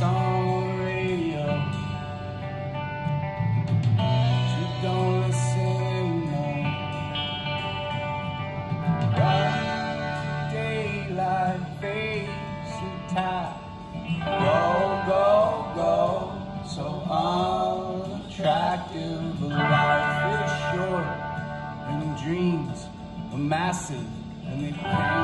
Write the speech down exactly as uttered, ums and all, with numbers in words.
song on the radio. She don't listen no. Bright daylight fades to time. Go, go, go, so unattractive. But life is short and dreams are massive and they can't